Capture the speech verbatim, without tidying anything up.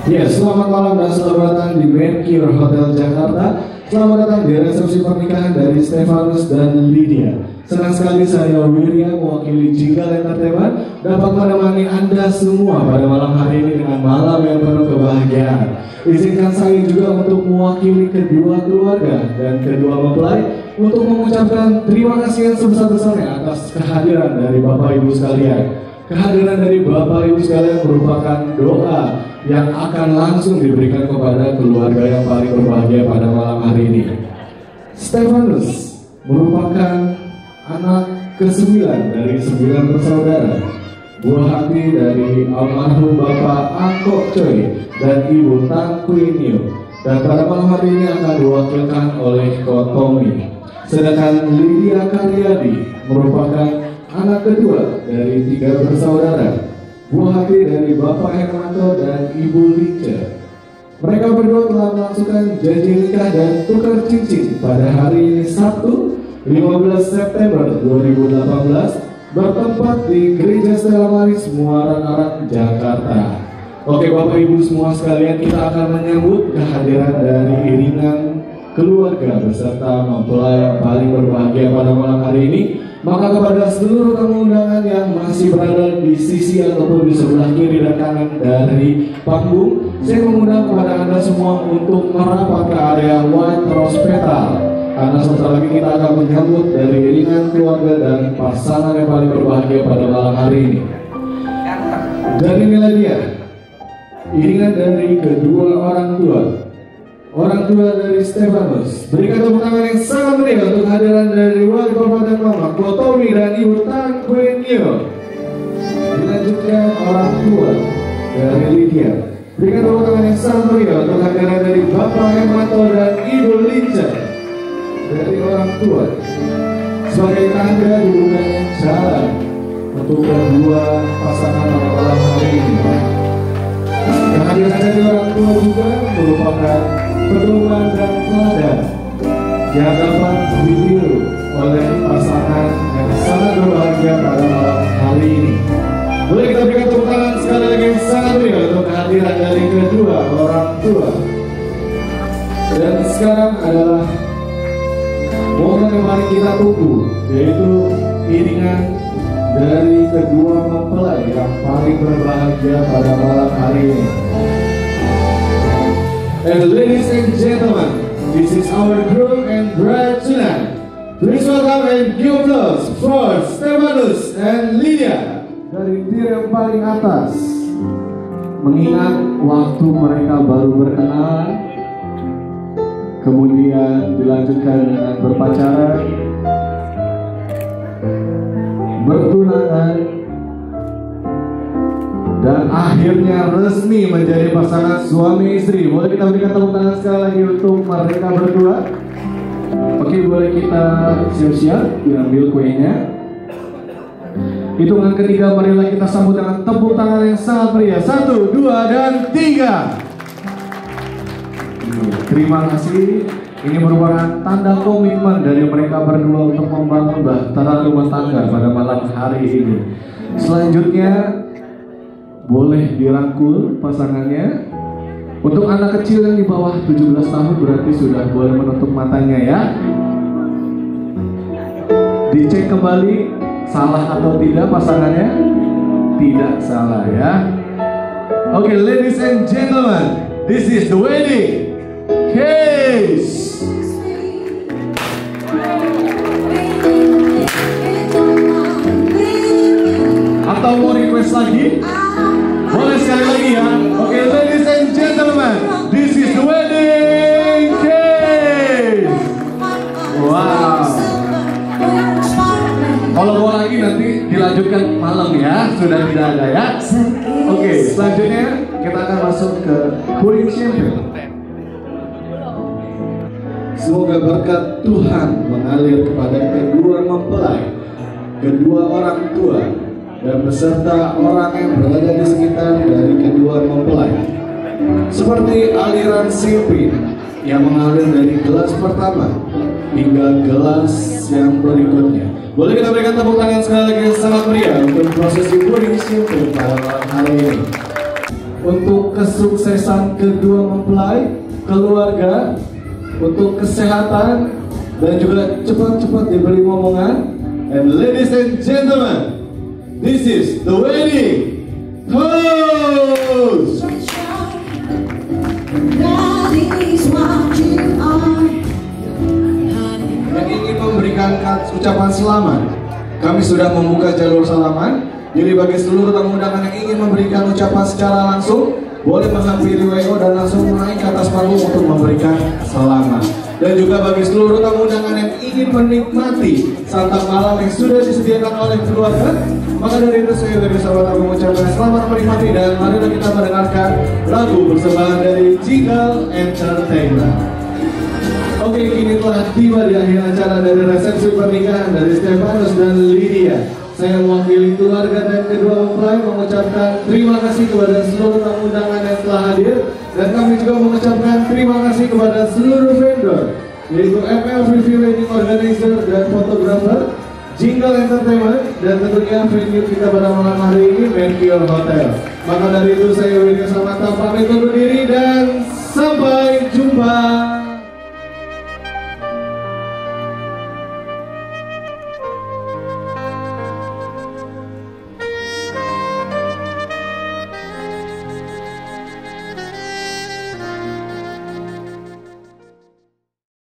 Ya, selamat malam dan selamat datang di Mercure Hotel Jakarta. Selamat datang di resepsi pernikahan dari Stefanus dan Lydia. Senang sekali saya Wirya mewakili Jinggal Entertainment dapat menemani Anda semua pada malam hari ini dengan malam yang penuh kebahagiaan. Izinkan saya juga untuk mewakili kedua keluarga dan kedua mempelai untuk mengucapkan terima kasih yang sebesar-besarnya atas kehadiran dari Bapak Ibu sekalian. Kehadiran dari Bapak Ibu sekalian merupakan doa yang akan langsung diberikan kepada keluarga yang paling berbahagia pada malam hari ini. Stefanus merupakan anak kesembilan dari sembilan bersaudara, buah hati dari almarhum Bapak Angkok Choi dan Ibu Tan Kui Nio, dan pada malam hari ini akan diwakilkan oleh Ko Tommy. Sedangkan Lydia Karyadi merupakan anak kedua dari tiga bersaudara, buah hati dari Bapak Hermanto dan Ibu Linca. Mereka berdua telah melangsungkan janji nikah dan tukar cincin pada hari ini Sabtu lima belas September dua ribu delapan belas bertempat di Gereja Stella Maris Muara Karang, Jakarta. Oke Bapak Ibu semua sekalian, kita akan menyambut kehadiran dari iringan keluarga beserta mempelai yang paling berbahagia pada malam hari ini. Maka kepada seluruh tamu undangan yang masih berada di sisi ataupun di sebelah kiri dan kanan dari panggung, saya mengundang kepada Anda semua untuk merapat ke area White Rose Petal. Karena sebentar lagi kita akan menyambut dari iringan keluarga dan pasangan yang paling berbahagia pada malam hari ini. Dan inilah dia, iringan dari kedua orang tua. Orang tua dari Stefanus. Berikan tepuk tangan yang sangat meriah untuk kehadiran dari Wali Bapak dan Mama Ko Tommy dan Ibu Tan Kui Nio. Dilanjutkan orang tua dari Lydia. Berikan tepuk tangan yang sangat meriah untuk kehadiran dari Bapak Hermanto dan Ibu Linca. Dari orang tua sebagai tanda dibukanya jalan untuk kedua pasangan pada malam hari ini. Kehadiran dari orang tua juga merupakan pedoman dan teladan yang dapat ditiru oleh pasangan yang sangat berbahagia pada malam hari ini. Boleh kita berikan tepuk tangan sekali lagi sangat meriah untuk kehadiran dari kedua orang tua. Dan sekarang adalah momen yang paling kita tunggu, yaitu iringan dari kedua mempelai yang paling berbahagia pada malam hari ini. And ladies and gentlemen, this is our groom and bride tonight. Please welcome and give applause for Stefanus and Lydia dari tier yang paling atas. Mengingat waktu mereka baru berkenalan, kemudian dilanjutkan dengan berpacaran, bertunangan, dan akhirnya resmi menjadi pasangan suami istri. Boleh kita berikan tepuk tangan sekali lagi untuk mereka berdua. Oke, boleh kita siap-siap diambil kuenya. Hitungan ketiga, marilah kita sambut dengan tepuk tangan yang sangat meriah. Satu, dua, dan tiga. Terima kasih. Ini merupakan tanda komitmen dari mereka berdua untuk membangun bahtera rumah tangga pada malam hari ini. Selanjutnya, boleh dirangkul pasangannya. Untuk anak kecil yang di bawah tujuh belas tahun berarti sudah boleh menutup matanya ya. Dicek kembali salah atau tidak pasangannya. Tidak salah ya. Oke, okay, ladies and gentlemen, this is the wedding case. Atau mau request lagi? Boleh sekali lagi ya. Oke, okay, ladies and gentlemen, this is the wedding case. Wow. Kalau mau lagi nanti dilanjutkan malam ya, sudah tidak ada ya. Oke, okay, selanjutnya kita akan masuk ke pouring champagne. Semoga berkat Tuhan mengalir kepada kedua mempelai, kedua orang tua, dan beserta orang yang berada di sekitar dari kedua mempelai. Seperti aliran champagne yang mengalir dari gelas pertama hingga gelas yang berikutnya. Boleh kita berikan tepuk tangan sekali lagi yang sangat meriah untuk prosesi pouring champagne pada malam hari ini. untuk kesuksesan kedua mempelai, keluarga, untuk kesehatan, dan juga cepat-cepat diberi momongan. And ladies and gentlemen, this is the wedding toast. Yang ingin memberikan ucapan selamat, kami sudah membuka jalur salaman. Jadi bagi seluruh tamu undangan yang ingin memberikan ucapan secara langsung, boleh menghampiri W O dan langsung naik ke atas panggung untuk memberikan selamat. Dan juga bagi seluruh tamu undangan yang ingin menikmati santap malam yang sudah disediakan oleh keluarga, maka dari itu saya dari sahabat aku mengucapkan selamat menikmati, dan mari kita mendengarkan lagu persembahan dari Jingle Entertainment. Oke, kini telah tiba di akhir acara dari resepsi pernikahan dari Stefanus dan Lydia. Saya mewakili keluarga dan kedua mempelai mengucapkan terima kasih kepada seluruh tamu undangan yang telah hadir, dan kami juga mengucapkan terima kasih kepada seluruh vendor, yaitu M L V V Wedding Organizer dan Fotografer, Jingle Entertainment, dan tentunya venue kita pada malam hari ini, Mercure Hotel. Maka dari itu saya Wirya Samata pamit undur diri dan sampai jumpa.